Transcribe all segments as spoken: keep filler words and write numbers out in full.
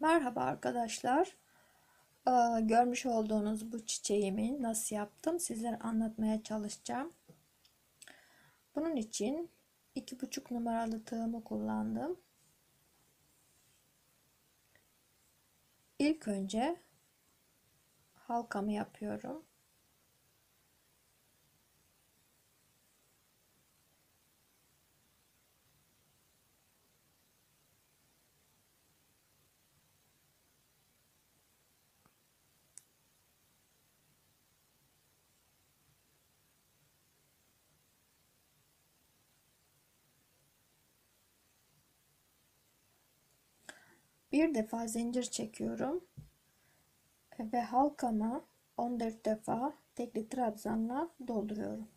Merhaba arkadaşlar. Ee, görmüş olduğunuz bu çiçeğimi nasıl yaptım sizlere anlatmaya çalışacağım. Bunun için iki buçuk numaralı tığımı kullandım. İlk önce halkamı yapıyorum. Bir defa zincir çekiyorum ve halkamı on dört defa tekli trabzanla dolduruyorum.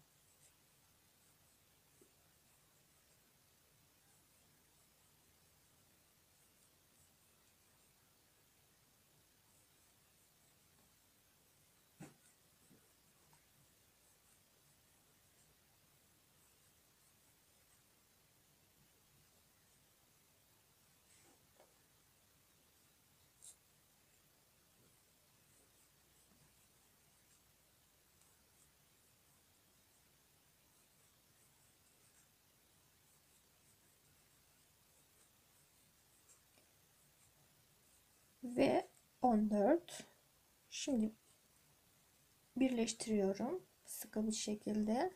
Ve on dört. Şimdi birleştiriyorum sıkı bir şekilde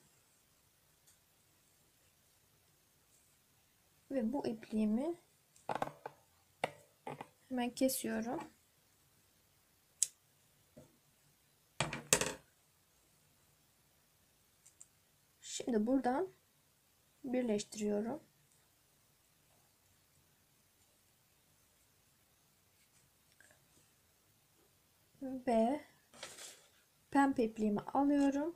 ve bu ipliğimi hemen kesiyorum. Şimdi buradan birleştiriyorum. Ve pembe ipliğimi alıyorum.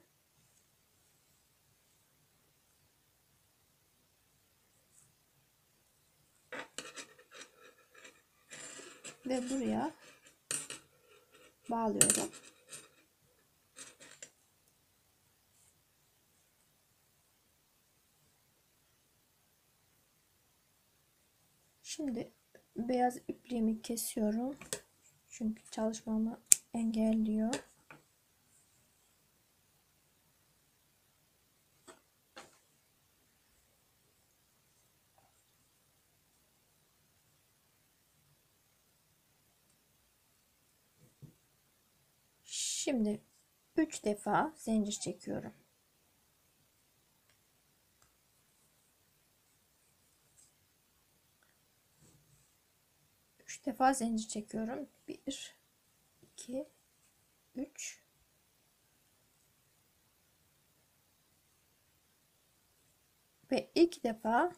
Ve buraya bağlıyorum. Şimdi beyaz ipliğimi kesiyorum. Çünkü çalışmamı engelliyor. Şimdi üç defa zincir çekiyorum. üç defa zincir çekiyorum. bir iki üç ve iki defa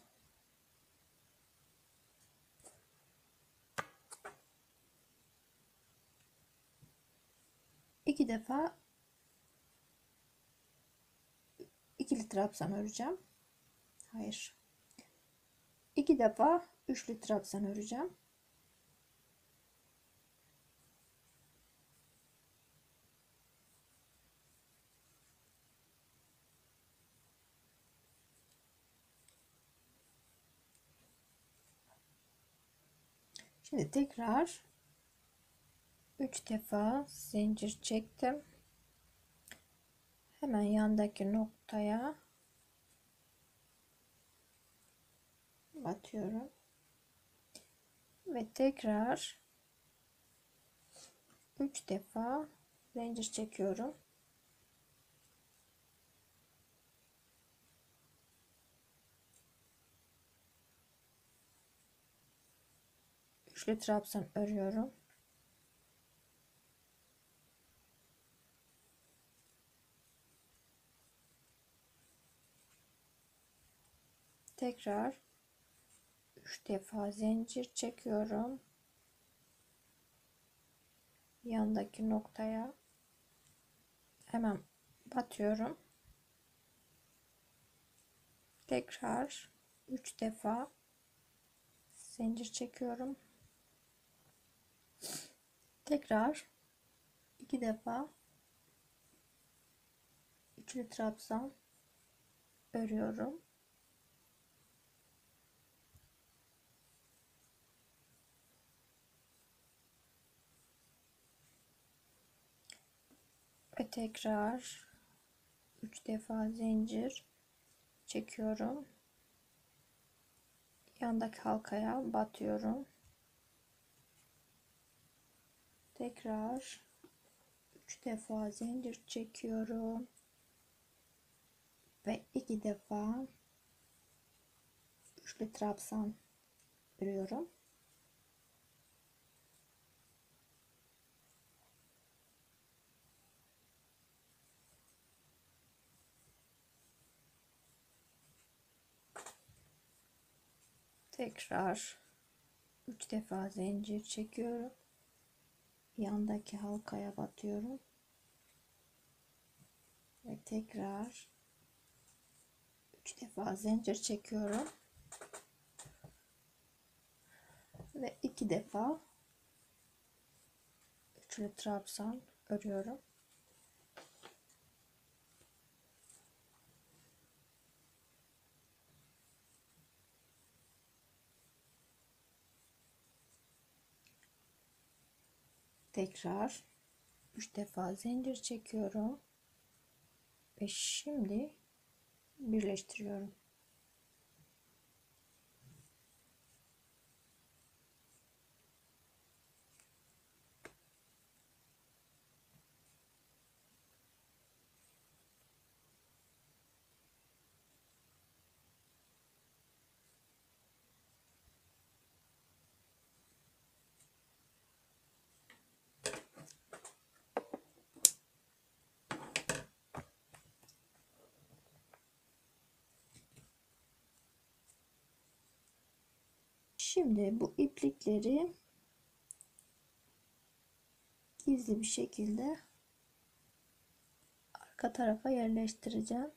iki defa ikili trabzan öreceğim. Hayır. iki defa üçlü trabzan öreceğim. Şimdi tekrar üç defa zincir çektim. Hemen yandaki noktaya batıyorum ve tekrar üç defa zincir çekiyorum. Üçlü trabzan örüyorum. Tekrar üç defa zincir çekiyorum. Yandaki noktaya hemen batıyorum. Tekrar üç defa zincir çekiyorum. Tekrar iki defa üçlü trabzan örüyorum. Ve tekrar üç defa zincir çekiyorum. Yandaki halkaya batıyorum. Tekrar üç defa zincir çekiyorum ve iki defa üçlü trabzan örüyorum. Tekrar üç defa zincir çekiyorum. Yandaki halkaya batıyorum. Ve tekrar üç defa zincir çekiyorum. Ve iki defa üçlü trabzan örüyorum. Tekrar üç defa zincir çekiyorum ve şimdi birleştiriyorum. Şimdi bu iplikleri gizli bir şekilde arka tarafa yerleştireceğim.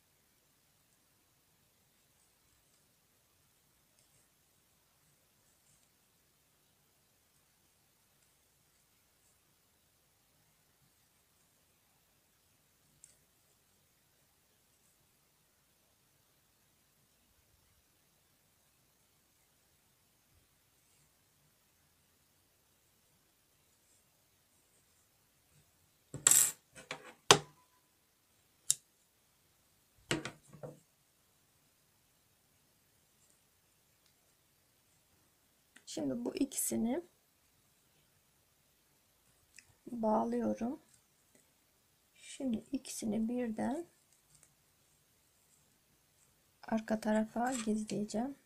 Şimdi bu ikisini bağlıyorum. Şimdi ikisini birden arka tarafa gizleyeceğim.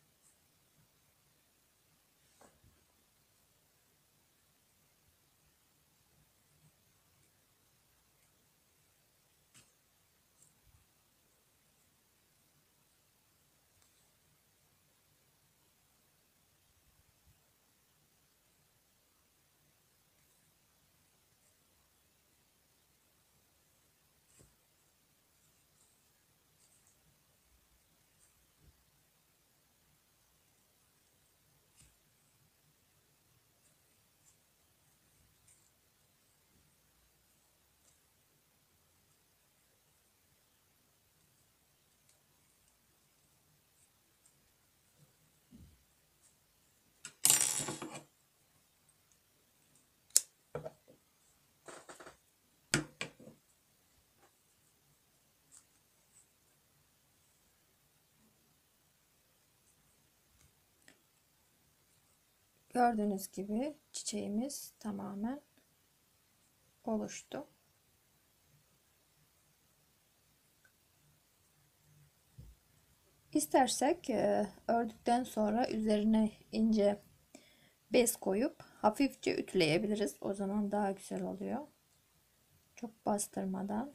Gördüğünüz gibi çiçeğimiz tamamen oluştu. İstersek e, ördükten sonra üzerine ince bez koyup hafifçe ütüleyebiliriz. O zaman daha güzel oluyor. Çok bastırmadan.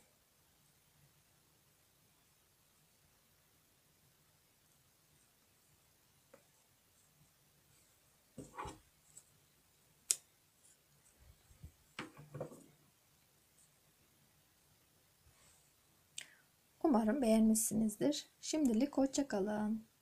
Umarım beğenmişsinizdir. Şimdilik hoşça kalın.